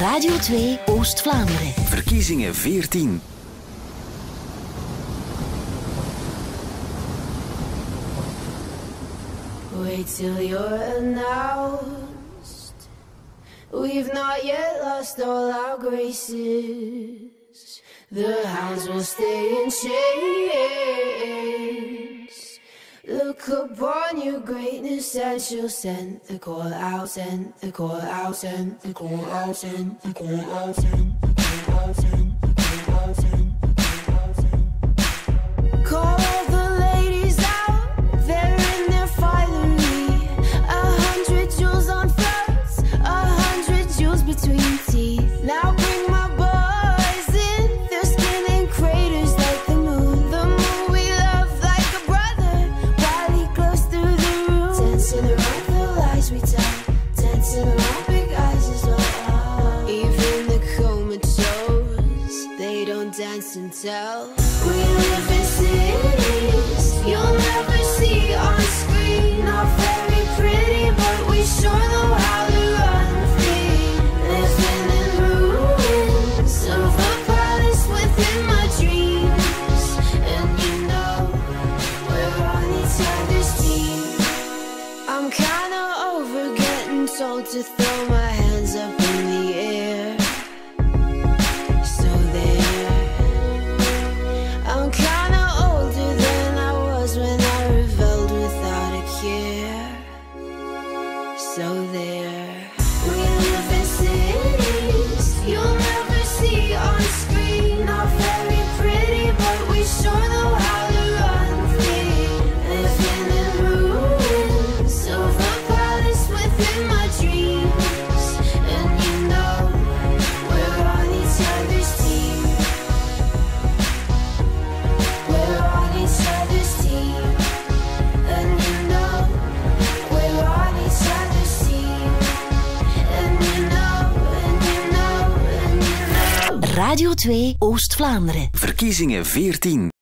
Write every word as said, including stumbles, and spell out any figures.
Radio twee Oost-Vlaanderen. Verkiezingen veertien. Wait till you're announced. We've not yet lost all our graces. The hounds will stay in chains. Look upon your greatness and she'll send the call out, send the call out, send the call out, send the call out, send the call out, send the call out, send the call out, send. Call the ladies out, they're in their finery. A hundred jewels on throats, a hundred jewels between teeth. Now bring my boys in, their skin in craters like the moon. The moon we love like a brother, while he glows through the room. Dancing around the lies we tell, dancing around big eyes as well. Even the comatose, they don't dance and tell. We live in cities you'll never see on screen. Not very pretty, but we sure know how to run free. Living in ruins of a palace within my dreams. And you know, we're on each other's team. I'm kinda over getting told to throw my hands up in the air. So there, I'm kinda older than I was when I rebelled without a care. So there, we live in cities you'll never see on screen. Not very pretty, but we sure know how to run free. Living in ruins of a palace within my dreams. And you know, we're on each other's team. We're on each other's team. And you know, we're on each other's team. And you know, and you know, and you know. Radio twee Oost-Vlaanderen. Verkiezingen veertien.